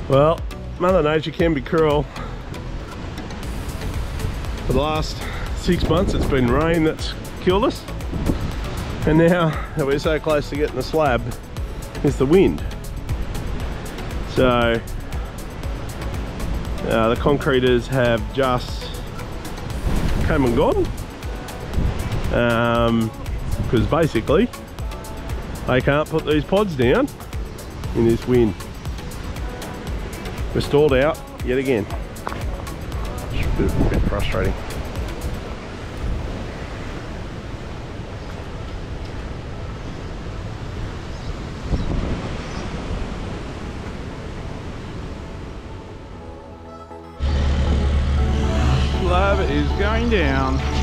Well, Mother Nature can be cruel. For the last 6 months it's been rain that's killed us. And now that we're so close to getting the slab, it's the wind. So the concreters have just come and gone. Because basically they can't put these pods down in this wind. We're stalled out yet again. It's a bit frustrating. Slab is going down.